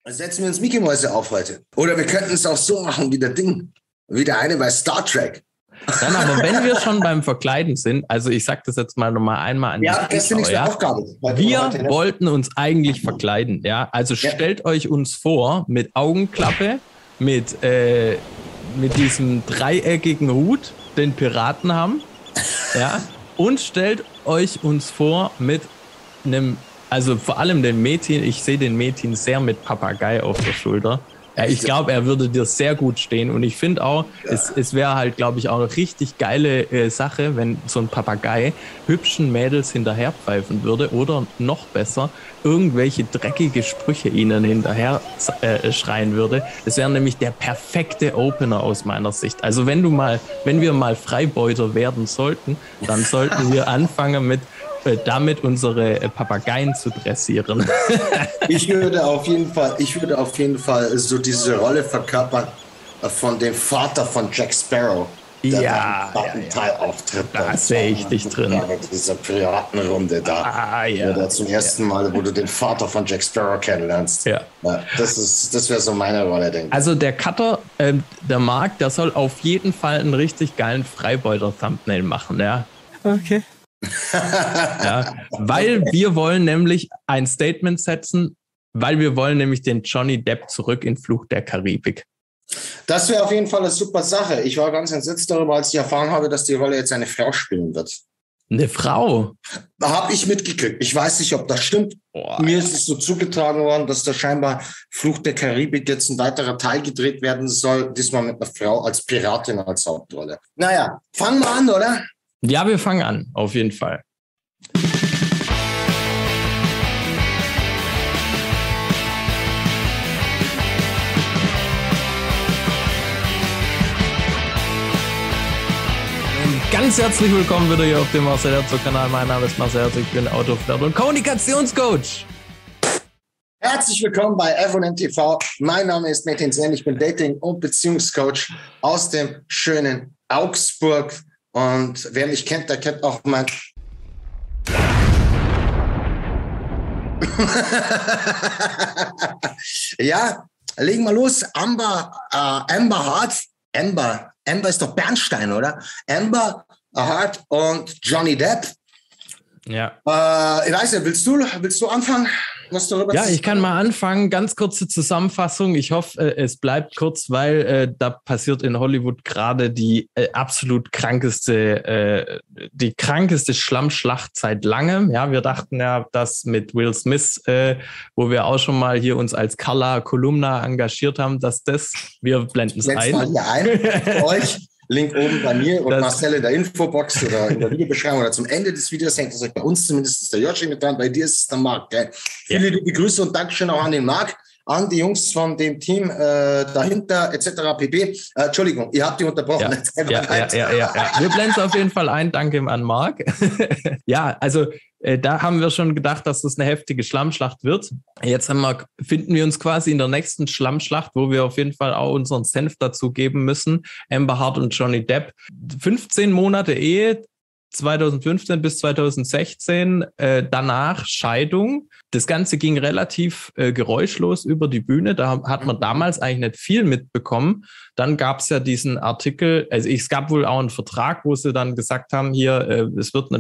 Setzen wir uns Mickey-Mäuse auf heute. Oder wir könnten es auch so machen wie wie der eine bei Star Trek. Dann aber, wenn wir schon beim Verkleiden sind, also ich sage das jetzt mal nochmal einmal an die das finde ich eine Aufgabe. Wir wollten uns eigentlich verkleiden, ja. Also stellt euch uns vor, mit Augenklappe, mit diesem dreieckigen Hut, den Piraten haben, ja, und stellt euch uns vor mit einem, also vor allem den Metin, ich sehe den Metin sehr mit Papagei auf der Schulter. Ja, ich glaube, er würde dir sehr gut stehen und ich finde auch, es wäre halt, glaube ich, auch eine richtig geile Sache, wenn so ein Papagei hübschen Mädels hinterherpfeifen würde oder noch besser, irgendwelche dreckige Sprüche ihnen hinterher schreien würde. Das wäre nämlich der perfekte Opener aus meiner Sicht. Also wenn wir mal Freibeuter werden sollten, dann sollten wir anfangen damit unsere Papageien zu dressieren. Ich würde auf jeden Fall so diese Rolle verkörpern von dem Vater von Jack Sparrow. Der Teil auftritt. Da sehe ich dich drin. Diese Piratenrunde da. Da zum ersten Mal, wo du den Vater von Jack Sparrow kennenlernst. Ja. Das wäre so meine Rolle, denke ich. Also der Cutter, der Marc, der soll auf jeden Fall einen richtig geilen Freibeuter-Thumbnail machen, ja. Okay. Ja, weil wir wollen nämlich ein Statement setzen, weil wir wollen nämlich den Johnny Depp zurück in Fluch der Karibik. Das wäre auf jeden Fall eine super Sache. Ich war ganz entsetzt darüber, als ich erfahren habe, dass die Rolle jetzt eine Frau spielen wird. Eine Frau? Habe ich mitgekriegt. Ich weiß nicht, ob das stimmt. Mir ist es so zugetragen worden, dass da scheinbar Fluch der Karibik jetzt ein weiterer Teil gedreht werden soll, diesmal mit einer Frau als Piratin als Hauptrolle. Naja, fangen wir an, oder? Ja, wir fangen an, auf jeden Fall. Ganz herzlich willkommen wieder hier auf dem Marcel Herzog-Kanal. Mein Name ist Marcel Herzog, ich bin Autoflirt und Kommunikationscoach. Herzlich willkommen bei F&M TV. Mein Name ist Metin Sen, ich bin Dating- und Beziehungscoach aus dem schönen Augsburg. Und wer mich kennt, der kennt auch mein... Ja, legen wir los. Amber Heard. Amber ist doch Bernstein, oder? Amber Heard und Johnny Depp. Ja. Ich weiß nicht, willst du anfangen? Ja, ich kann mal anfangen. Ganz kurze Zusammenfassung. Ich hoffe, es bleibt kurz, weil da passiert in Hollywood gerade die absolut krankeste Schlammschlacht seit langem. Ja, wir dachten ja, dass mit Will Smith, wo wir auch schon mal hier uns als Carla Kolumna engagiert haben, wir blenden es ein. Mal hier ein für euch. Link oben bei mir und Marcel in der Infobox oder in der Videobeschreibung oder zum Ende des Videos hängt es euch bei uns zumindest ist der Joshi mit dran, bei dir ist es der Marc. Gell? Ja. Viele liebe Grüße und Dankeschön auch an den Marc, an die Jungs von dem Team dahinter etc. pp. Entschuldigung, ihr habt die unterbrochen. Ja. Wir blenden es auf jeden Fall ein. Danke an Marc. Ja, also da haben wir schon gedacht, dass das eine heftige Schlammschlacht wird. Jetzt finden wir uns quasi in der nächsten Schlammschlacht, wo wir auf jeden Fall auch unseren Senf dazu geben müssen. Amber Heard und Johnny Depp. 15 Monate Ehe, 2015 bis 2016, danach Scheidung. Das Ganze ging relativ geräuschlos über die Bühne. Da hat man damals eigentlich nicht viel mitbekommen. Dann gab es ja diesen Artikel, es gab wohl auch einen Vertrag, wo sie dann gesagt haben, hier, es wird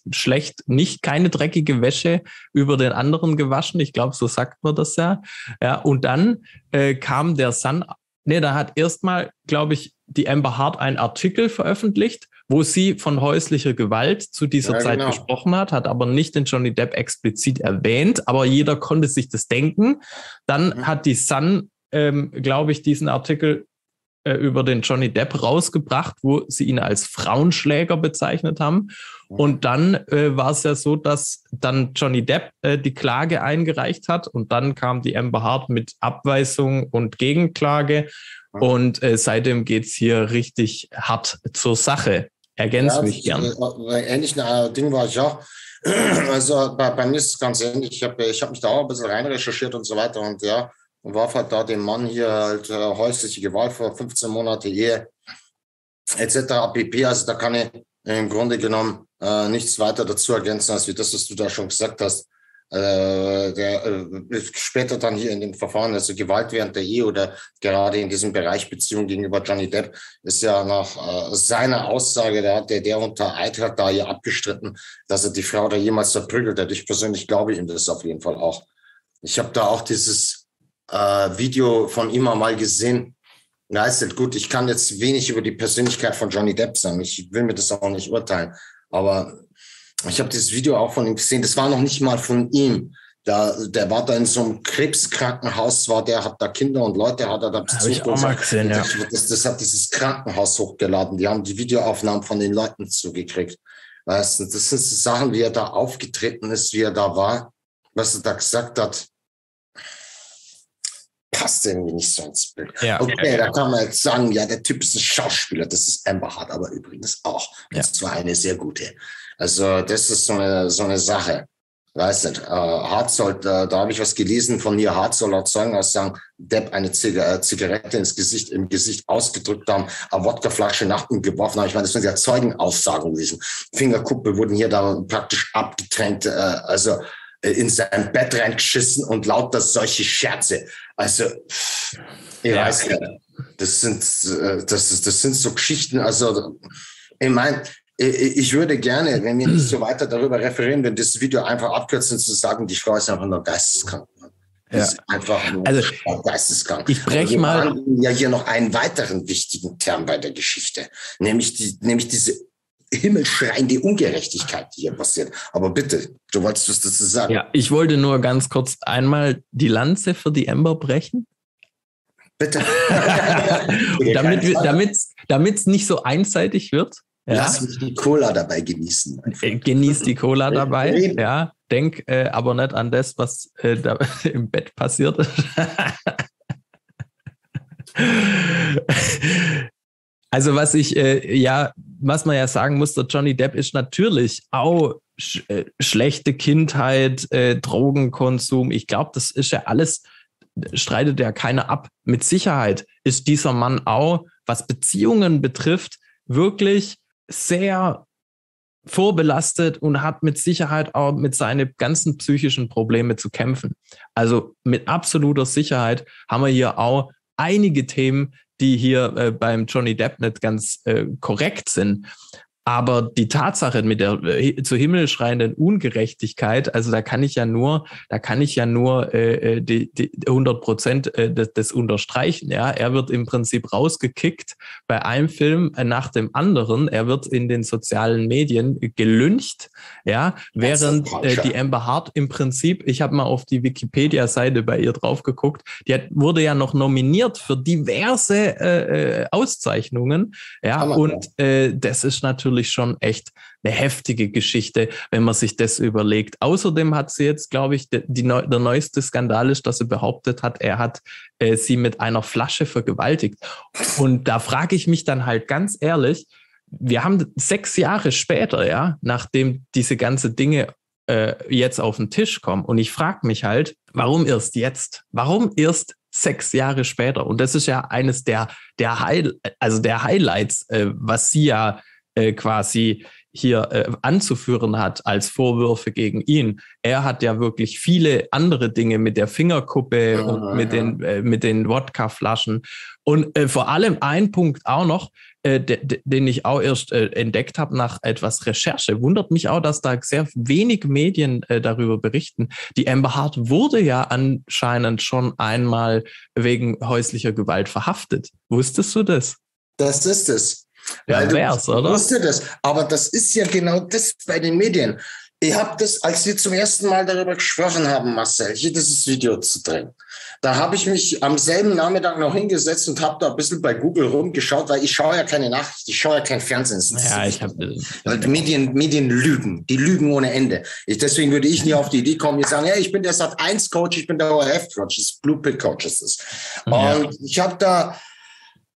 nicht keine dreckige Wäsche über den anderen gewaschen. Ich glaube, so sagt man das ja. Ja, und dann kam der Sun. Da hat erstmal, glaube ich, die Amber Heard einen Artikel veröffentlicht, wo sie von häuslicher Gewalt zu dieser Zeit gesprochen hat aber nicht den Johnny Depp explizit erwähnt, aber jeder konnte sich das denken. Dann hat die Sun, glaube ich, diesen Artikel über den Johnny Depp rausgebracht, wo sie ihn als Frauenschläger bezeichnet haben. Und dann war es ja so, dass dann Johnny Depp die Klage eingereicht hat und dann kam die Amber Heard mit Abweisung und Gegenklage und seitdem geht's hier richtig hart zur Sache. Ergänz mich gern. Ähnlich ein Ding war ich auch. Also bei mir ist es ganz ähnlich. Ich hab mich da auch ein bisschen rein recherchiert und so weiter und warf halt da dem Mann hier halt häusliche Gewalt vor 15 Monate Ehe etc. pp. Also da kann ich im Grunde genommen nichts weiter dazu ergänzen, als wie das, was du da schon gesagt hast. der später dann hier in dem Verfahren, also Gewalt während der Ehe oder gerade in diesem Bereich Beziehung gegenüber Johnny Depp, ist ja nach seiner Aussage, der unter Eid hat da ja abgestritten, dass er die Frau da jemals verprügelt hat. Ich persönlich glaube ihm das auf jeden Fall auch. Ich habe da auch dieses Video von ihm mal gesehen. Ja, ist halt gut. Ich kann jetzt wenig über die Persönlichkeit von Johnny Depp sagen. Ich will mir das auch nicht urteilen. Aber ich habe dieses Video auch von ihm gesehen. Das war noch nicht mal von ihm. Der war da in so einem Krebskrankenhaus, hat da Kinder und Leute, hat er da besucht. Habe ich auch mal gesehen, ja. Das hat dieses Krankenhaus hochgeladen. Die haben die Videoaufnahmen von den Leuten zugekriegt. Weißt du, das sind so Sachen, wie er da aufgetreten ist, wie er da war, was er da gesagt hat. Passt irgendwie nicht so ins Bild. Ja, okay, da kann man jetzt sagen, ja, der Typ ist ein Schauspieler, das ist Amber Heard, aber übrigens auch. Das war eine sehr gute. Also das ist so eine Sache. Weißt du, Heard da habe ich was gelesen von hier, Heard soll laut Zeugenaussagen Depp eine Zigarette im Gesicht ausgedrückt haben, eine Wodkaflasche nach ihm geworfen haben. Ich meine, das sind ja Zeugenaussagen gewesen. Fingerkuppe wurden hier da praktisch abgetränkt, also in sein Bett reingeschissen und lauter solche Scherze. Also, ich weiß nicht. Das sind so Geschichten. Also, ich meine, ich würde gerne, wenn wir nicht so weiter darüber referieren, wenn das Video einfach abkürzen, zu sagen, die Frau ist einfach nur geisteskrank. Das ist einfach nur geisteskrank. Ich breche mal. Wir haben ja hier noch einen weiteren wichtigen Term bei der Geschichte, nämlich diese himmelschreiende Ungerechtigkeit, die hier passiert. Aber bitte, du wolltest was dazu sagen. Ja, ich wollte nur ganz kurz einmal die Lanze für die Amber brechen. Bitte. damit es nicht so einseitig wird. Ja. Lass mich die Cola dabei genießen. Genieß die Cola dabei. Ja, denk aber nicht an das, was da im Bett passiert ist. Also was man ja sagen muss, der Johnny Depp ist natürlich auch schlechte Kindheit, Drogenkonsum. Ich glaube, das ist ja alles, streitet ja keiner ab. Mit Sicherheit ist dieser Mann auch, was Beziehungen betrifft, wirklich sehr vorbelastet und hat mit Sicherheit auch mit seinen ganzen psychischen Problemen zu kämpfen. Also mit absoluter Sicherheit haben wir hier auch einige Themen, die hier beim Johnny Depp nicht ganz korrekt sind. Aber die Tatsache mit der zu Himmel schreienden Ungerechtigkeit, also da kann ich ja nur die 100% das unterstreichen. Ja, er wird im Prinzip rausgekickt bei einem Film nach dem anderen. Er wird in den sozialen Medien gelyncht, ja, während die Amber Heard im Prinzip, ich habe mal auf die Wikipedia-Seite bei ihr drauf geguckt, wurde ja noch nominiert für diverse Auszeichnungen, ja, und das ist natürlich schon echt eine heftige Geschichte, wenn man sich das überlegt. Außerdem hat sie jetzt, glaube ich, der neueste Skandal ist, dass sie behauptet hat, er hat sie mit einer Flasche vergewaltigt. Und da frage ich mich dann halt ganz ehrlich, wir haben 6 Jahre später, ja, nachdem diese ganzen Dinge jetzt auf den Tisch kommen. Und ich frage mich halt, warum erst jetzt? Warum erst 6 Jahre später? Und das ist ja eines der Highlights, was sie ja quasi hier anzuführen hat als Vorwürfe gegen ihn. Er hat ja wirklich viele andere Dinge mit der Fingerkuppe und mit den Wodkaflaschen. Und vor allem ein Punkt auch noch, den ich auch erst entdeckt habe nach etwas Recherche. Wundert mich auch, dass da sehr wenig Medien darüber berichten. Die Amber Heard wurde ja anscheinend schon einmal wegen häuslicher Gewalt verhaftet. Wusstest du das? Das ist es. Ja, wär's, oder? Wusste das. Aber das ist ja genau das bei den Medien. Ich habe das, als wir zum ersten Mal darüber gesprochen haben, Marcel, hier dieses Video zu drehen, da habe ich mich am selben Nachmittag noch hingesetzt und habe da ein bisschen bei Google rumgeschaut, weil ich schaue ja keine Nachrichten, ich schaue ja kein Fernsehen. Ja, die Medien lügen, die lügen ohne Ende. Deswegen würde ich nie auf die Idee kommen, die sagen, hey, ich bin der Sat.1-Coach, ich bin der ORF-Coach, das Blue Pill-Coach ist es. Und ich habe da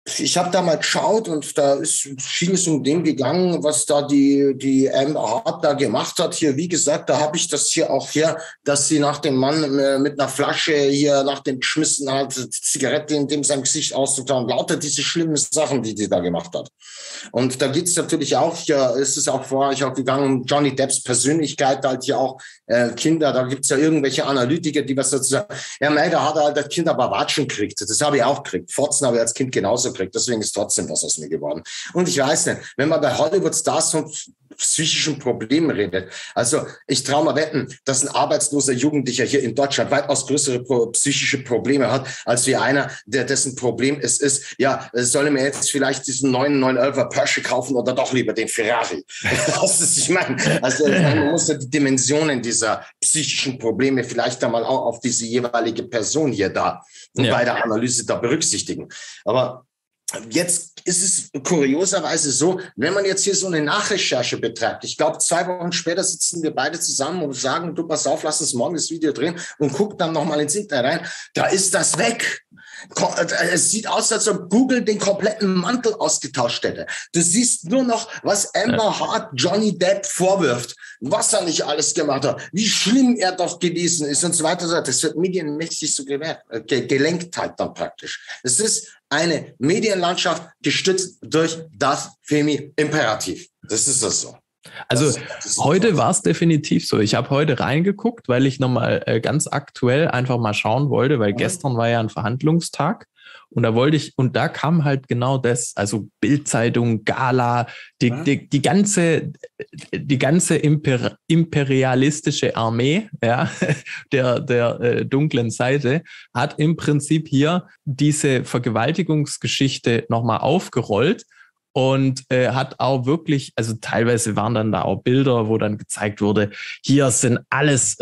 Ich habe da mal geschaut und da schien es um den gegangen, was da die Amber Heard da gemacht hat. Hier, wie gesagt, da habe ich das hier auch her, dass sie nach dem Mann mit einer Flasche hier nach dem geschmissen hat, Zigarette in dem sein Gesicht auszutragen, und lauter diese schlimmen Sachen, die da gemacht hat. Und da geht es natürlich auch, hier ist es auch vorher auch gegangen, um Johnny Depps Persönlichkeit, halt hier auch Kinder, da gibt's ja irgendwelche Analytiker, die was dazu sagen, ja, mei, da hat er halt das Kind aber Watschen gekriegt. Das habe ich auch gekriegt. Fotzen habe ich als Kind genauso gekriegt. Deswegen ist trotzdem was aus mir geworden. Und ich weiß nicht, wenn man bei Hollywood-Stars von psychischen Problemen redet. Also ich traue mal wetten, dass ein arbeitsloser Jugendlicher hier in Deutschland weitaus größere psychische Probleme hat, als wie einer, dessen Problem es ist, ja, soll er mir jetzt vielleicht diesen neuen 911er Porsche kaufen oder doch lieber den Ferrari? Das ist, ich meine, also man muss ja die Dimensionen dieser psychischen Probleme vielleicht einmal auch auf diese jeweilige Person hier da bei der Analyse da berücksichtigen. Aber jetzt ist es kurioserweise so, wenn man jetzt hier so eine Nachrecherche betreibt, ich glaube 2 Wochen später sitzen wir beide zusammen und sagen, du pass auf, lass uns morgen das Video drehen und guck dann nochmal ins Internet rein, da ist das weg. Es sieht aus, als ob Google den kompletten Mantel ausgetauscht hätte. Du siehst nur noch, was Amber Heard Johnny Depp vorwirft, was er nicht alles gemacht hat, wie schlimm er doch gewesen ist und so weiter. Das wird medienmäßig so gelenkt halt dann praktisch. Es ist eine Medienlandschaft gestützt durch das Femi-Imperativ. Das ist das so. Also heute war es definitiv so. Ich habe heute reingeguckt, weil ich nochmal ganz aktuell einfach mal schauen wollte, weil gestern war ja ein Verhandlungstag und da kam halt genau das, also Bild-Zeitung, Gala, die ganze imperialistische Armee, ja, der dunklen Seite hat im Prinzip hier diese Vergewaltigungsgeschichte nochmal aufgerollt. Und hat auch wirklich, also teilweise waren dann da auch Bilder, wo dann gezeigt wurde, hier sind alles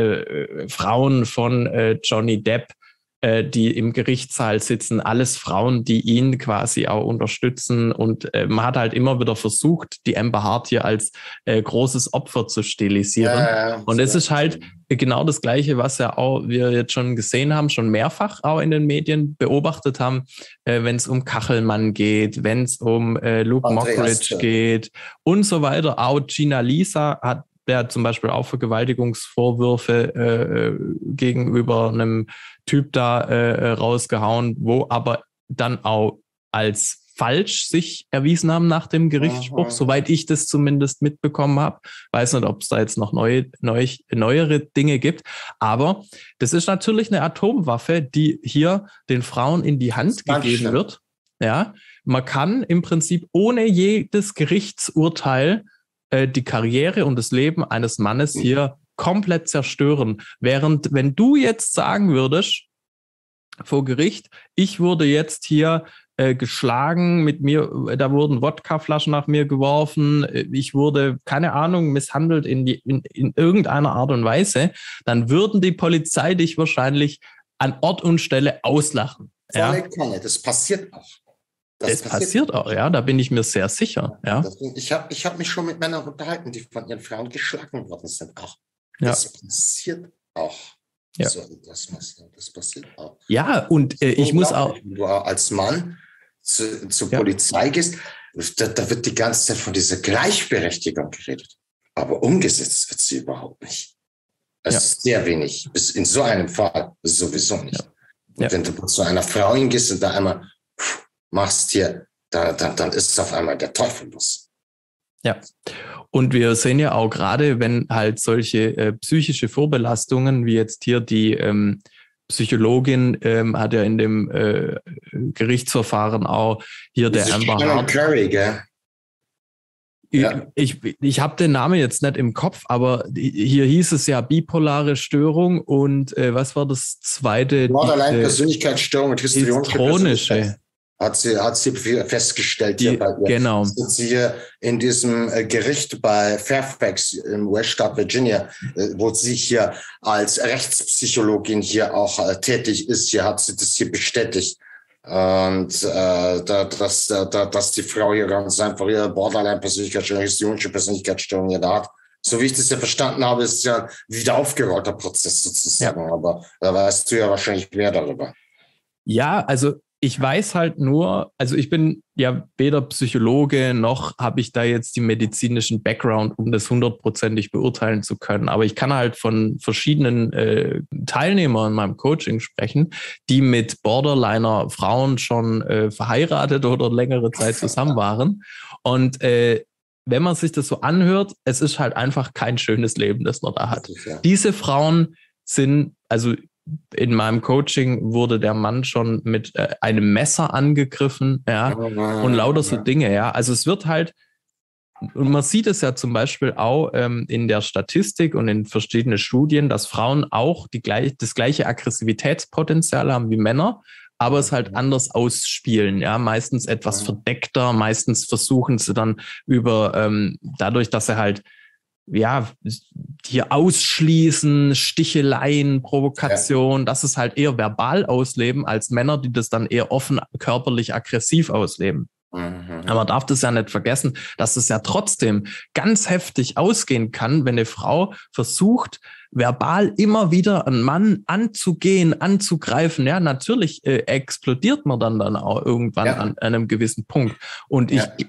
Frauen von Johnny Depp, die im Gerichtssaal sitzen, alles Frauen, die ihn quasi auch unterstützen. Und man hat halt immer wieder versucht, die Amber Heard hier als großes Opfer zu stilisieren. Ja, und es ist halt genau das Gleiche, was ja auch wir jetzt schon gesehen haben, schon mehrfach auch in den Medien beobachtet haben, wenn es um Kachelmann geht, wenn es um Luke Mockridge geht und so weiter. Auch Gina Lisa hat der zum Beispiel auch Vergewaltigungsvorwürfe gegenüber einem Typ da rausgehauen, wo aber dann auch als falsch sich erwiesen haben nach dem Gerichtsspruch, soweit ich das zumindest mitbekommen habe. Weiß nicht, ob es da jetzt noch neuere Dinge gibt. Aber das ist natürlich eine Atomwaffe, die hier den Frauen in die Hand gegeben wird. Ja, man kann im Prinzip ohne jedes Gerichtsurteil die Karriere und das Leben eines Mannes hier komplett zerstören. Während, wenn du jetzt sagen würdest, vor Gericht, ich wurde jetzt hier geschlagen, mit mir, da wurden Wodkaflaschen nach mir geworfen, ich wurde, keine Ahnung, misshandelt in irgendeiner Art und Weise, dann würden die Polizei dich wahrscheinlich an Ort und Stelle auslachen. Ja? Das passiert auch. Das passiert auch, ja, da bin ich mir sehr sicher. Ja. Ich hab mich schon mit Männern unterhalten, die von ihren Frauen geschlagen worden sind. Auch. Das passiert auch. Ja. So, das passiert auch. Ja, und ich muss auch. Wenn du als Mann zur Polizei gehst, da wird die ganze Zeit von dieser Gleichberechtigung geredet. Aber umgesetzt wird sie überhaupt nicht. Es ist sehr wenig. In so einem Fall sowieso nicht. Und wenn du zu einer Frau hingehst und da einmal machst hier, dann ist es auf einmal der Teufel los. Ja, und wir sehen ja auch gerade, wenn halt solche psychische Vorbelastungen, wie jetzt hier die Psychologin hat ja in dem Gerichtsverfahren auch hier der Amber Heard. Curry, gell? Ja. Ich habe den Namen jetzt nicht im Kopf, aber hier hieß es ja bipolare Störung und was war das zweite? Borderline-Persönlichkeitsstörung und histrionische. Hat sie festgestellt, hier bei ihr. Genau. Sitzt sie hier in diesem Gericht bei Fairfax im Weststaat Virginia, wo sie hier als Rechtspsychologin hier auch tätig ist. Hier hat sie das hier bestätigt. Und dass die Frau hier ganz einfach ihre Borderline-Persönlichkeitsstörung, histrionische Persönlichkeitsstörung hier da hat. So wie ich das ja verstanden habe, ist es ja ein wieder aufgerollter Prozess sozusagen. Ja. Aber da weißt du ja wahrscheinlich mehr darüber. Ja, also ich weiß halt nur, also ich bin ja weder Psychologe noch habe ich da jetzt die medizinischen Background, um das 100%ig beurteilen zu können. Aber ich kann halt von verschiedenen Teilnehmern in meinem Coaching sprechen, die mit Borderliner Frauen schon verheiratet oder längere Zeit zusammen waren. Und wenn man sich das so anhört, es ist halt einfach kein schönes Leben, das man da hat. Diese Frauen sind, also in meinem Coaching wurde der Mann schon mit einem Messer angegriffen, ja, und lauter so Dinge, ja. Also es wird halt, und man sieht es ja zum Beispiel auch in der Statistik und in verschiedenen Studien, dass Frauen auch das gleiche Aggressivitätspotenzial haben wie Männer, aber es halt anders ausspielen, ja, meistens etwas verdeckter, meistens versuchen sie dann dadurch, dass sie halt ja, hier ausschließen, Sticheleien, Provokation, das ist halt eher verbal ausleben als Männer, die das dann eher offen körperlich aggressiv ausleben. Aber man darf das ja nicht vergessen, dass es ja trotzdem ganz heftig ausgehen kann, wenn eine Frau versucht, verbal immer wieder einen Mann anzugehen, anzugreifen. Ja, natürlich explodiert man dann auch irgendwann an einem gewissen Punkt. Und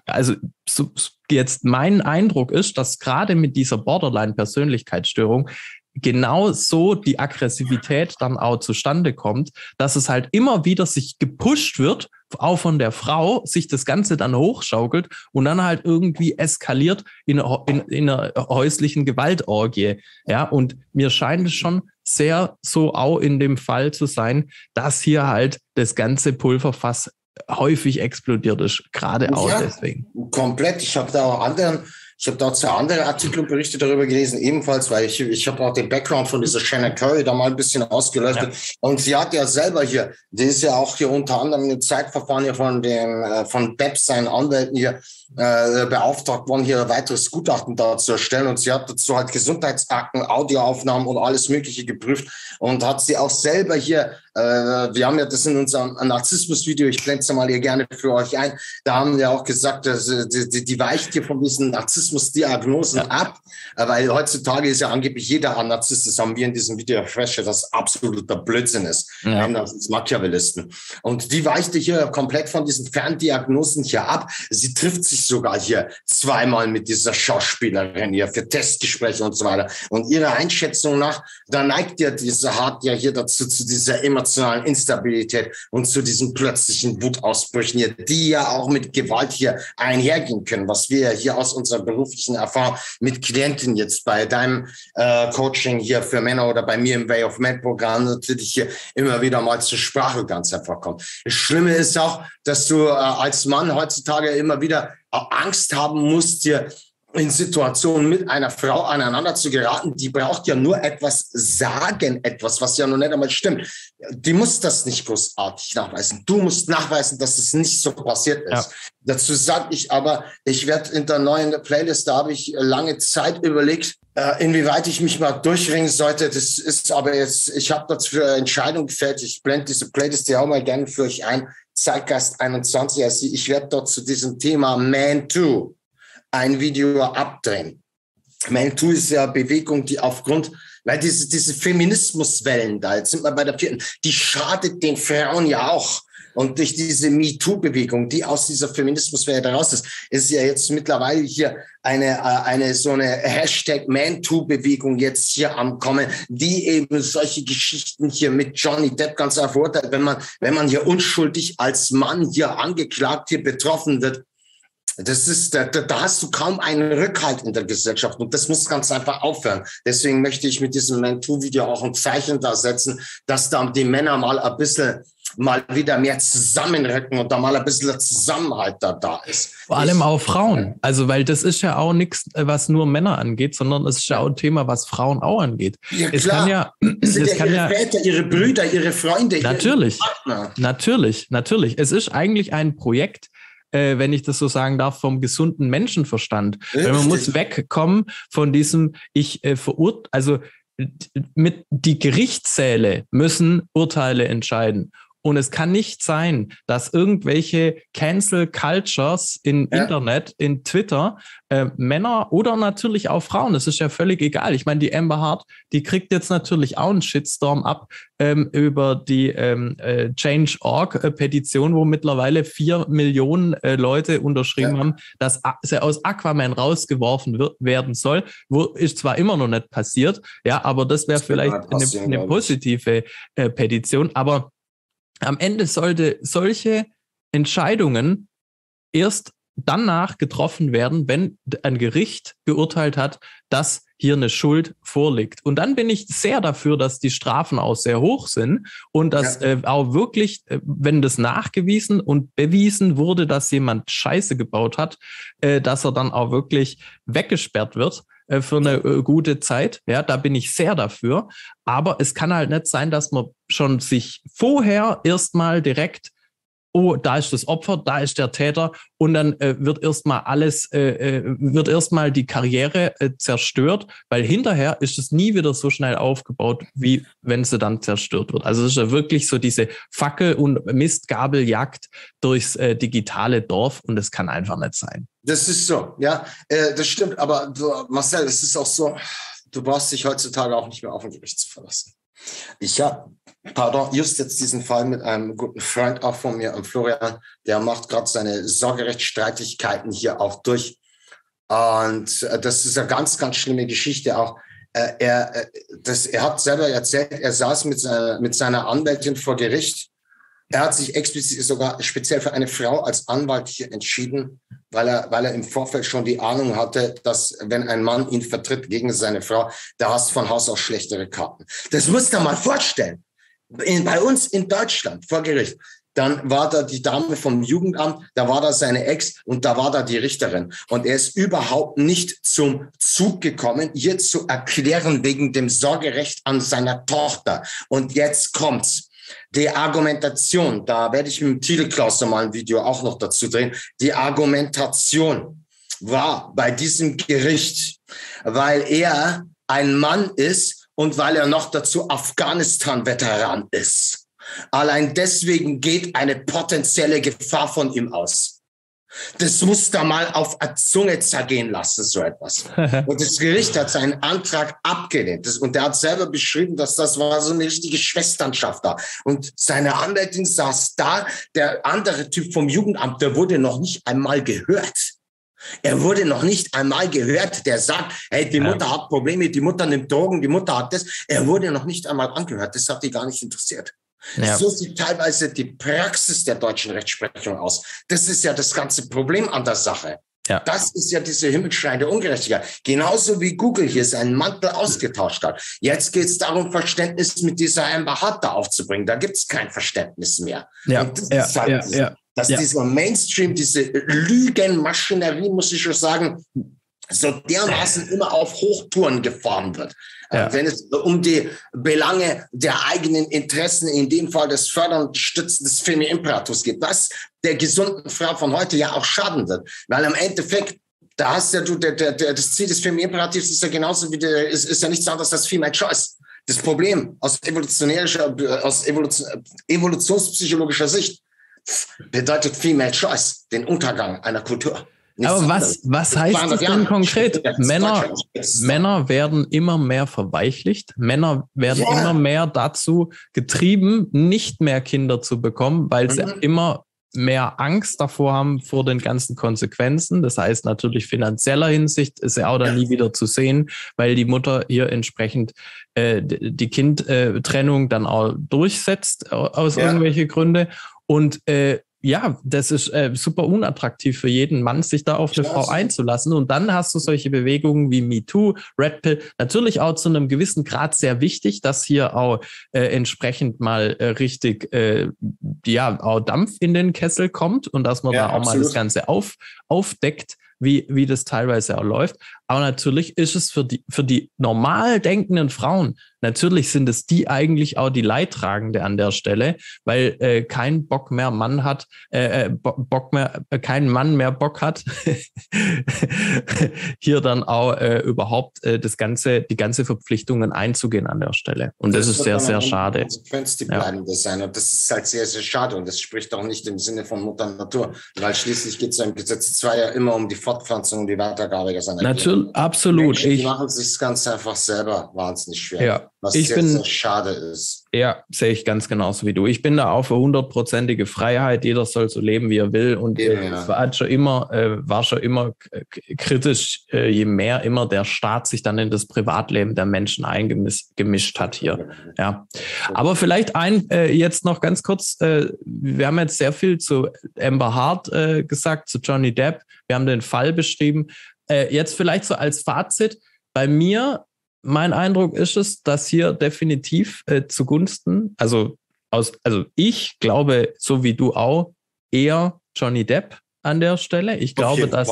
jetzt mein Eindruck ist, dass gerade mit dieser Borderline-Persönlichkeitsstörung genau so die Aggressivität dann auch zustande kommt, dass es halt immer wieder sich gepusht wird, auch von der Frau, sich das Ganze dann hochschaukelt und dann halt irgendwie eskaliert in einer häuslichen Gewaltorgie. Ja, und mir scheint es schon sehr so auch in dem Fall zu sein, dass hier halt das ganze Pulverfass häufig explodiert ist, gerade auch deswegen. Komplett. Ich habe da zwei andere Artikel und Berichte darüber gelesen, ebenfalls, weil ich habe auch den Background von dieser Shannon Curry da mal ein bisschen ausgeleuchtet. Ja. Und sie hat ja selber hier, die ist ja auch hier unter anderem im Zeitverfahren hier von BEPS, seinen Anwälten hier, beauftragt worden, hier ein weiteres Gutachten da zu erstellen. Und sie hat dazu halt Gesundheitsakten, Audioaufnahmen und alles Mögliche geprüft und hat sie auch selber hier, wir haben ja das in unserem Narzissmus-Video, ich blende es mal hier gerne für euch ein, da haben wir auch gesagt, dass die weicht hier von diesen Narzissmus-Diagnosen ab, weil heutzutage ist ja angeblich jeder ein Narzisst, das haben wir in diesem Video festgestellt, dass absoluter Blödsinn ist. Das ist Machiavellisten. Und die weichte hier komplett von diesen Ferndiagnosen hier ab. Sie trifft sich sogar hier zweimal mit dieser Schauspielerin hier für Testgespräche und so weiter. Und ihrer Einschätzung nach, da neigt ja diese Hart ja hier dazu, zu dieser emotionalen Instabilität und zu diesen plötzlichen Wutausbrüchen hier, die ja auch mit Gewalt hier einhergehen können, was wir hier aus unserer beruflichen Erfahrung mit Klienten jetzt bei deinem Coaching hier für Männer oder bei mir im Way of Men Programm natürlich hier immer wieder mal zur Sprache ganz einfach kommt. Das Schlimme ist auch, dass du als Mann heutzutage immer wieder Angst haben musst, hier in Situationen mit einer Frau aneinander zu geraten, die braucht ja nur etwas sagen, etwas, was ja noch nicht einmal stimmt. Die muss das nicht großartig nachweisen. Du musst nachweisen, dass es nicht so passiert ist. Ja. Dazu sage ich aber, ich werde in der neuen Playlist, da habe ich lange Zeit überlegt, inwieweit ich mich mal durchringen sollte. Das ist aber jetzt, ich habe dazu eine Entscheidung gefällt. Ich blende diese Playlist ja auch mal gerne für euch ein. Zeitgeist 21. Also ich werde dort zu diesem Thema Man Too ein Video abdrehen. Man Too ist ja Bewegung, die aufgrund, weil diese Feminismuswellen da, jetzt sind wir bei der 4., die schadet den Frauen ja auch. Und durch diese MeToo-Bewegung, die aus dieser Feminismuswelle heraus ist ja jetzt mittlerweile hier eine so eine Hashtag ManToo-Bewegung jetzt hier am Kommen, die eben solche Geschichten hier mit Johnny Depp ganz klar verurteilt, wenn man hier unschuldig als Mann hier angeklagt, hier betroffen wird. Das ist, da hast du kaum einen Rückhalt in der Gesellschaft und das muss ganz einfach aufhören. Deswegen möchte ich mit diesem MeToo-Video auch ein Zeichen da setzen, dass da die Männer mal ein bisschen mal wieder mehr zusammenrücken und da mal ein bisschen Zusammenhalt da ist. Vor allem auch Frauen. Also, weil das ist ja auch nichts, was nur Männer angeht, sondern es ist ja auch ein Thema, was Frauen auch angeht. Ja, es klar. Kann ihre Väter, ihre Brüder, ihre Freunde. Natürlich, natürlich. Es ist eigentlich ein Projekt, wenn ich das so sagen darf, vom gesunden Menschenverstand. Weil man muss wegkommen von diesem, also die Gerichtssäle müssen Urteile entscheiden. Und es kann nicht sein, dass irgendwelche Cancel Cultures im Internet, in Twitter, Männer oder natürlich auch Frauen, das ist ja völlig egal. Ich meine, die Amber Heard, die kriegt jetzt natürlich auch einen Shitstorm ab über die Change.org-Petition, wo mittlerweile 4 Millionen Leute unterschrieben haben, dass sie aus Aquaman rausgeworfen werden soll. Ist zwar immer noch nicht passiert, ja, aber das wäre vielleicht eine positive Petition. Aber am Ende sollte solche Entscheidungen erst danach getroffen werden, wenn ein Gericht geurteilt hat, dass hier eine Schuld vorliegt. Und dann bin ich sehr dafür, dass die Strafen auch sehr hoch sind und dass auch wirklich, wenn das nachgewiesen und bewiesen wurde, dass jemand Scheiße gebaut hat, dass er dann auch wirklich weggesperrt wird für eine gute Zeit. Ja, da bin ich sehr dafür. Aber es kann halt nicht sein, dass man schon sich vorher erstmal direkt, oh, da ist das Opfer, da ist der Täter und dann wird erstmal die Karriere zerstört, weil hinterher ist es nie wieder so schnell aufgebaut, wie wenn sie dann zerstört wird. Also es ist ja wirklich so diese Fackel- und Mistgabeljagd durchs digitale Dorf und das kann einfach nicht sein. Das ist so, ja, das stimmt, aber Marcel, es ist auch so, du brauchst dich heutzutage auch nicht mehr auf ein Gericht zu verlassen. Ich habe, just jetzt diesen Fall mit einem guten Freund auch von mir, Florian, der macht gerade seine Sorgerechtsstreitigkeiten hier auch durch. Und das ist eine ganz, ganz schlimme Geschichte auch. Er hat selber erzählt, er saß mit seiner Anwältin vor Gericht. Er hat sich explizit sogar speziell für eine Frau als Anwalt hier entschieden, weil er im Vorfeld schon die Ahnung hatte, dass wenn ein Mann ihn vertritt gegen seine Frau, da hast du von Haus aus schlechtere Karten. Das musst du mal vorstellen. Bei uns in Deutschland vor Gericht. Dann war da die Dame vom Jugendamt, da war da seine Ex und da war da die Richterin. Und er ist überhaupt nicht zum Zug gekommen, ihr zu erklären wegen dem Sorgerecht an seiner Tochter. Und jetzt kommt's. Die Argumentation, da werde ich mit dem Titelklaus mal ein Video auch noch dazu drehen. Die Argumentation war bei diesem Gericht, weil er ein Mann ist und weil er noch dazu Afghanistan-Veteran ist. Allein deswegen geht eine potenzielle Gefahr von ihm aus. Das muss da mal auf der Zunge zergehen lassen, so etwas. Und das Gericht hat seinen Antrag abgelehnt. Und der hat selber beschrieben, dass das war so eine richtige Schwesternschaft da. Und seine Anwältin saß da, der andere Typ vom Jugendamt, der wurde noch nicht einmal gehört. Er wurde noch nicht einmal gehört, der sagt, hey, die Mutter hat Probleme, die Mutter nimmt Drogen, die Mutter hat das. Er wurde noch nicht einmal angehört, das hat die gar nicht interessiert. Ja. So sieht teilweise die Praxis der deutschen Rechtsprechung aus. Das ist ja das ganze Problem an der Sache. Ja. Das ist ja diese himmelschreiende Ungerechtigkeit. Genauso wie Google hier seinen Mantel ausgetauscht hat. Jetzt geht es darum, Verständnis mit dieser Amber Heard da aufzubringen. Da gibt es kein Verständnis mehr. Ja. Und das ist halt dieser Mainstream, diese Lügenmaschinerie, muss ich schon sagen, so dermaßen immer auf Hochtouren gefahren wird. Ja. Wenn es um die Belange der eigenen Interessen, in dem Fall des Fördern und Stützen des Femi-Imperators geht, was der gesunden Frau von heute ja auch schaden wird. Weil im Endeffekt, da hast ja du, das Ziel des Femi-Imperativs ist ja genauso wie ist ja nichts anderes als Female Choice. Das Problem aus evolutionspsychologischer Sicht bedeutet Female Choice den Untergang einer Kultur. Aber was heißt das denn konkret? Männer werden immer mehr verweichlicht. Männer werden immer mehr dazu getrieben, nicht mehr Kinder zu bekommen, weil sie immer mehr Angst davor haben vor den ganzen Konsequenzen. Das heißt natürlich finanzieller Hinsicht ist er auch dann nie wieder zu sehen, weil die Mutter hier entsprechend die Kindtrennung dann auch durchsetzt aus irgendwelchen Gründen. Und das ist super unattraktiv für jeden Mann, sich da auf eine Frau einzulassen. Und dann hast du solche Bewegungen wie MeToo, Red Pill, natürlich auch zu einem gewissen Grad sehr wichtig, dass hier auch entsprechend mal richtig auch Dampf in den Kessel kommt und dass man da auch mal das Ganze aufdeckt, wie das teilweise auch läuft. Aber natürlich ist es für die normal denkenden Frauen, natürlich sind es die eigentlich auch die Leidtragende an der Stelle, weil kein Mann mehr Bock hat, hier dann auch überhaupt die ganze Verpflichtungen einzugehen an der Stelle. Und das ist sehr, sehr schade. Konsequenz die bleibende sein. Und das ist halt sehr, sehr schade. Und das spricht auch nicht im Sinne von Mutter Natur, weil schließlich geht es im Gesetz 2 ja immer um die Fortpflanzung und die Weitergabe der seiner Natürlich, absolut. Menschen, die machen sich das Ganze einfach selber wahnsinnig schwer. Ja, was sehr schade ist. Ja, sehe ich ganz genauso wie du. Ich bin da auch für 100%ige Freiheit. Jeder soll so leben, wie er will. Und es war schon immer kritisch, je mehr immer der Staat sich dann in das Privatleben der Menschen eingemischt hat hier. Ja. Aber vielleicht jetzt noch ganz kurz, wir haben jetzt sehr viel zu Amber Heard gesagt, zu Johnny Depp. Wir haben den Fall beschrieben. Jetzt vielleicht so als Fazit. Bei mir, mein Eindruck ist es, dass hier definitiv zugunsten, also ich glaube, so wie du auch, eher Johnny Depp an der Stelle. Ich glaube, dass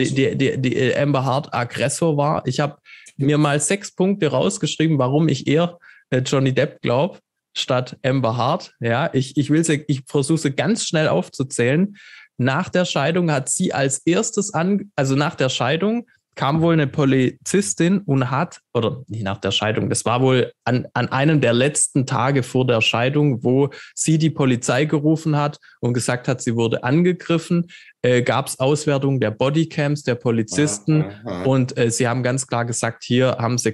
die Amber Heard Aggressor war. Ich habe mir mal 6 Punkte rausgeschrieben, warum ich eher Johnny Depp glaube, statt Amber Heard. Ja, ich versuche sie ganz schnell aufzuzählen. Nach der Scheidung hat sie als erstes nach der Scheidung kam wohl eine Polizistin und oder nicht nach der Scheidung, das war wohl an einem der letzten Tage vor der Scheidung, wo sie die Polizei gerufen hat und gesagt hat, sie wurde angegriffen, gab es Auswertungen der Bodycams der Polizisten und sie haben ganz klar gesagt, hier haben sie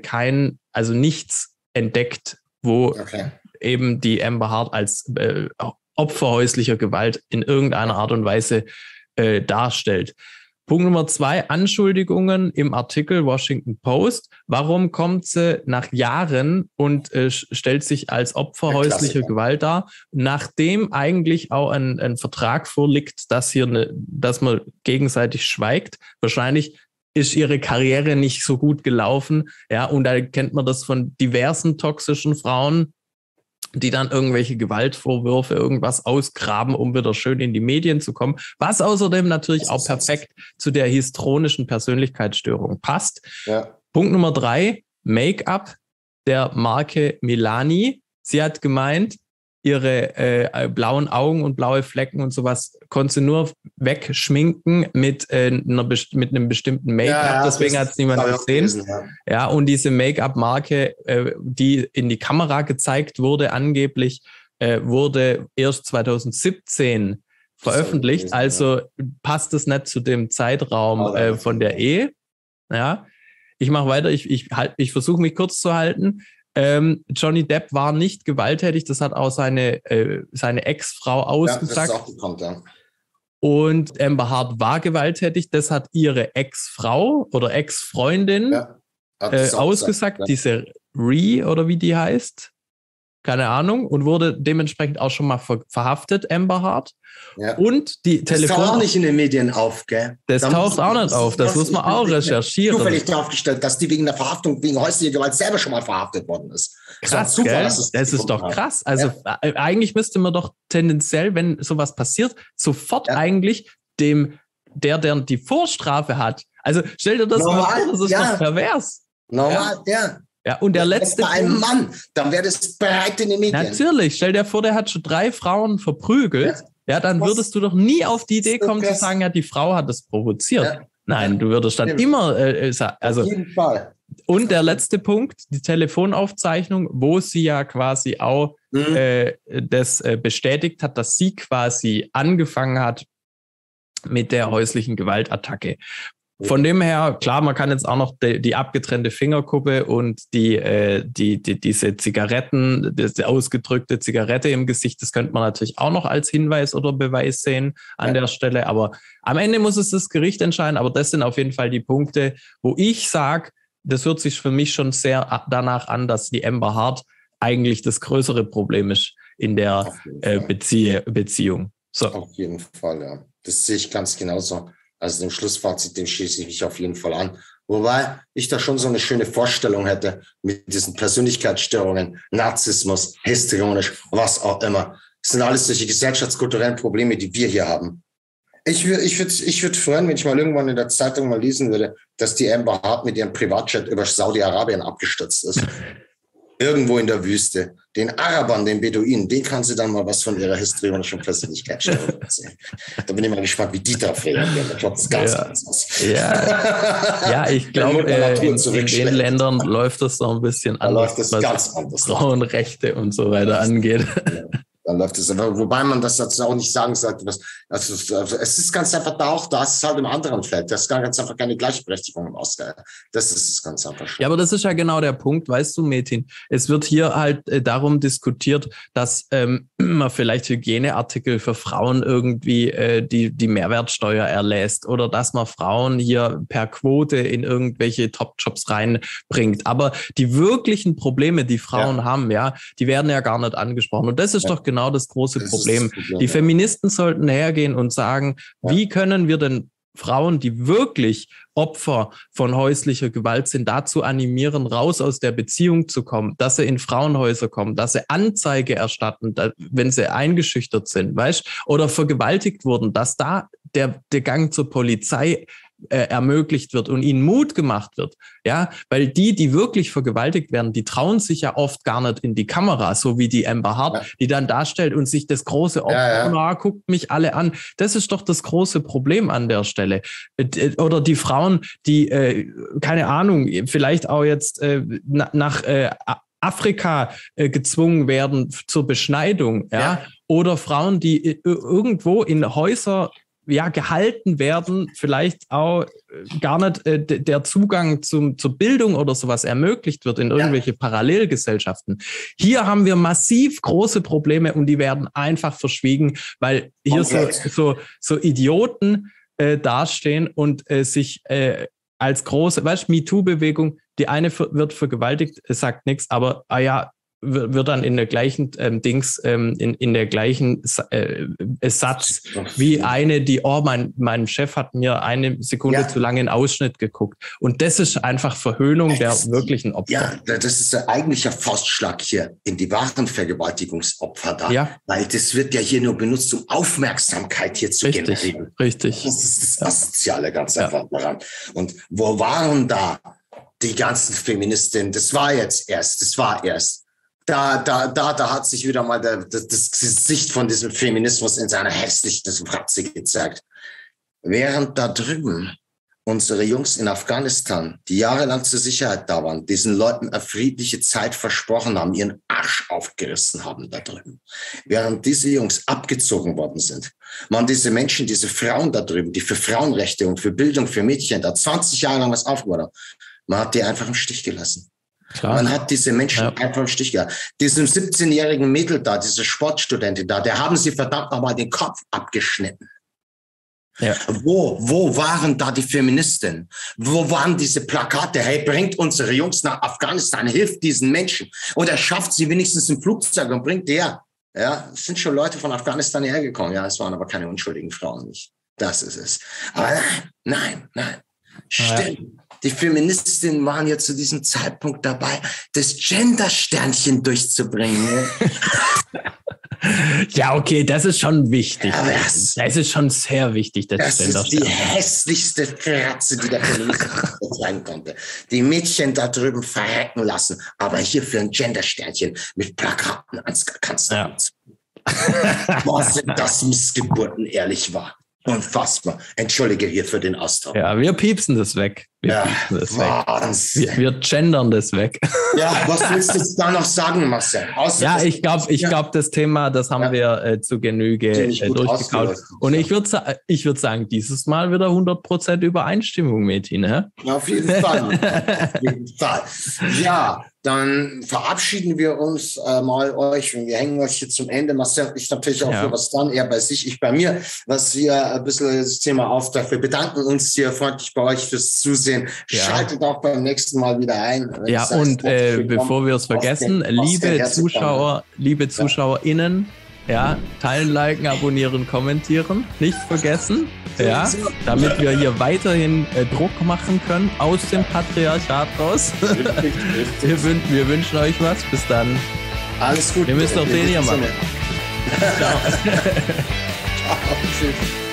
nichts entdeckt, wo eben die Amber Heard als Opfer häuslicher Gewalt in irgendeiner Art und Weise darstellt. Punkt Nummer 2, Anschuldigungen im Artikel Washington Post. Warum kommt sie nach Jahren und stellt sich als Opfer häuslicher Gewalt dar, nachdem eigentlich auch ein Vertrag vorliegt, dass man gegenseitig schweigt? Wahrscheinlich ist ihre Karriere nicht so gut gelaufen. Ja, und da kennt man das von diversen toxischen Frauen, die dann irgendwelche Gewaltvorwürfe, irgendwas ausgraben, um wieder schön in die Medien zu kommen, was außerdem natürlich auch perfekt zu der histrionischen Persönlichkeitsstörung passt. Ja. Punkt Nummer 3, Make-up der Marke Milani. Sie hat gemeint, ihre blauen Augen und blaue Flecken und sowas konnte sie nur wegschminken mit einem bestimmten Make-up. Ja, deswegen hat es niemand gesehen. Ja, und diese Make-up-Marke, die in die Kamera gezeigt wurde, angeblich, wurde erst 2017 veröffentlicht. Also passt es nicht zu dem Zeitraum von der Ehe. Ja, ich mache weiter. Ich versuche mich kurz zu halten. Johnny Depp war nicht gewalttätig, das hat auch seine Ex-Frau ausgesagt. Ja, das ist auch bekannt, ja. Und Amber Heard war gewalttätig, das hat ihre Ex-Frau oder Ex-Freundin ausgesagt, diese oder wie die heißt. Keine Ahnung, und wurde dementsprechend auch schon mal verhaftet, Amber Heard. Ja. Und die Telefon... Das taucht auch nicht in den Medien auf, gell? Das taucht auch nicht auf, das muss man auch recherchieren. Zufällig draufgestellt, dass die wegen der Verhaftung, wegen häuslicher Gewalt selber schon mal verhaftet worden ist. Krass, so Zufall, das ist doch krass. Also eigentlich müsste man doch tendenziell, wenn sowas passiert, sofort eigentlich der die Vorstrafe hat. Also stell dir das mal vor, das ist doch pervers. Normal, ja. Ja, und der letzte. Bei einem Mann, dann wäre das bereit in den Medien. Natürlich, stell dir vor, der hat schon 3 Frauen verprügelt. Ja, dann würdest du doch nie auf die Idee kommen zu sagen, ja, die Frau hat das provoziert. Ja. Nein, du würdest dann immer also. Auf jeden Fall. Und der letzte Punkt, die Telefonaufzeichnung, wo sie ja quasi auch das bestätigt hat, dass sie quasi angefangen hat mit der häuslichen Gewaltattacke. Von dem her, klar, man kann jetzt auch noch die abgetrennte Fingerkuppe und diese Zigaretten, die ausgedrückte Zigarette im Gesicht, das könnte man natürlich auch noch als Hinweis oder Beweis sehen an der Stelle. Aber am Ende muss es das Gericht entscheiden. Aber das sind auf jeden Fall die Punkte, wo ich sage, das hört sich für mich schon sehr danach an, dass die Amber Heard eigentlich das größere Problem ist in der Beziehung. So. Auf jeden Fall, ja. Das sehe ich ganz genauso. Also dem Schlussfazit, dem schließe ich mich auf jeden Fall an. Wobei ich da schon so eine schöne Vorstellung hätte mit diesen Persönlichkeitsstörungen, Narzissmus, histrionisch, was auch immer. Das sind alles solche gesellschaftskulturellen Probleme, die wir hier haben. Ich würd freuen, wenn ich mal irgendwann in der Zeitung mal lesen würde, dass die Amber Heard mit ihrem Privatjet über Saudi-Arabien abgestürzt ist. Irgendwo in der Wüste. Den Arabern, den Beduinen, den kann sie dann mal was von ihrer historischen Persönlichkeit schauen. Da bin ich mal gespannt, wie die darauf reagieren. Ich glaube, das ist ganz anders. Ja, ich glaube, in den Ländern läuft das noch ein bisschen anders, läuft das ganz anders. Frauenrechte und so weiter angeht. Dann läuft es einfach, wobei man das jetzt auch nicht sagen sollte. Es ist ganz einfach da ist es halt im anderen Feld. Das ist ganz einfach keine Gleichberechtigung im Ausgang. Das ist es ganz einfach. Ja, aber das ist ja genau der Punkt, weißt du, Metin. Es wird hier halt darum diskutiert, dass man vielleicht Hygieneartikel für Frauen irgendwie die Mehrwertsteuer erlässt oder dass man Frauen hier per Quote in irgendwelche Top-Jobs reinbringt. Aber die wirklichen Probleme, die Frauen haben, die werden ja gar nicht angesprochen. Und das ist doch genau das große Problem. Die Feministen sollten hergehen und sagen, wie können wir denn Frauen, die wirklich Opfer von häuslicher Gewalt sind, dazu animieren, raus aus der Beziehung zu kommen, dass sie in Frauenhäuser kommen, dass sie Anzeige erstatten, wenn sie eingeschüchtert sind, weißt, oder vergewaltigt wurden, dass da der Gang zur Polizei ermöglicht wird und ihnen Mut gemacht wird, ja, weil die wirklich vergewaltigt werden, die trauen sich ja oft gar nicht in die Kamera, so wie die Amber Heard, die dann darstellt und sich das große Opfer, guckt mich alle an. Das ist doch das große Problem an der Stelle. Oder die Frauen, die, keine Ahnung, vielleicht auch jetzt nach Afrika gezwungen werden zur Beschneidung, oder Frauen, die irgendwo in Häuser gehalten werden, vielleicht auch gar nicht der Zugang zur Bildung oder sowas ermöglicht wird in irgendwelche Parallelgesellschaften. Hier haben wir massiv große Probleme und die werden einfach verschwiegen, weil hier so Idioten dastehen und sich als große, weißt du, MeToo-Bewegung, die eine wird vergewaltigt, sagt nichts, aber wird dann in der gleichen in der gleichen Satz wie eine, die, mein Chef hat mir eine Sekunde zu lange einen Ausschnitt geguckt. Und das ist einfach Verhöhnung der wirklichen Opfer. Ja, das ist der eigentliche Faustschlag hier in die wahren Vergewaltigungsopfer da. Ja. Weil das wird ja hier nur benutzt, um Aufmerksamkeit hier zu generieren. Richtig. Das ist das Asoziale ganz einfach daran. Und wo waren da die ganzen Feministinnen? Das war erst. Da hat sich wieder mal das Gesicht von diesem Feminismus in seiner hässlichen Fratze gezeigt. Während da drüben unsere Jungs in Afghanistan, die jahrelang zur Sicherheit da waren, diesen Leuten eine friedliche Zeit versprochen haben, ihren Arsch aufgerissen haben da drüben. Während diese Jungs abgezogen worden sind, man diese Menschen, diese Frauen da drüben, die für Frauenrechte und für Bildung, für Mädchen da 20 Jahre lang was aufgebaut haben, man hat die einfach im Stich gelassen. Klar. Man hat diese Menschen einfach im Stich gelassen. Diesem 17-jährigen Mädel da, diese Sportstudentin da, der haben sie verdammt nochmal den Kopf abgeschnitten. Ja. Wo waren da die Feministinnen? Wo waren diese Plakate? Hey, bringt unsere Jungs nach Afghanistan, hilft diesen Menschen. Oder schafft sie wenigstens im Flugzeug und bringt die her. Ja, es sind schon Leute von Afghanistan hergekommen. Ja, es waren aber keine unschuldigen Frauen nicht. Das ist es. Aber nein. Stimmt. Ja. Die Feministinnen waren ja zu diesem Zeitpunkt dabei, das Gender-Sternchen durchzubringen. Ja, okay, das ist schon wichtig. Ja, das ist schon sehr wichtig, das ist die hässlichste Fratze, die der Feminismus sein konnte. Die Mädchen da drüben verrecken lassen, aber hier für ein Gender-Sternchen mit Plakaten ans Kanzler. Was sind das Missgeburten, ehrlich wahr? Unfassbar. Entschuldige hier für den Ausdruck. Ja, wir piepsen das weg. Wir gendern das weg. Ja, was willst du da noch sagen, Marcel? Ich glaube, das Thema, das haben wir zu Genüge durchgekaut. Und ich würde sagen, dieses Mal wieder 100% Übereinstimmung, Metin. Ne? Auf jeden Fall. Ja, dann verabschieden wir uns mal euch und wir hängen euch hier zum Ende. Marcel, ich natürlich auch für was dran, er bei sich, ich bei mir, was wir ein bisschen das Thema aufteilen. Wir bedanken uns hier freundlich bei euch fürs Zusehen. Schaltet auch beim nächsten Mal wieder ein. Ja, und bevor wir es vergessen, liebe ZuschauerInnen, teilen, liken, abonnieren, kommentieren, nicht vergessen, damit wir hier weiterhin Druck machen können aus dem Patriarchat raus. Wir wünschen euch was. Bis dann. Alles gut. Ihr müsst auch den hier machen. Ciao. Ciao. Tschüss.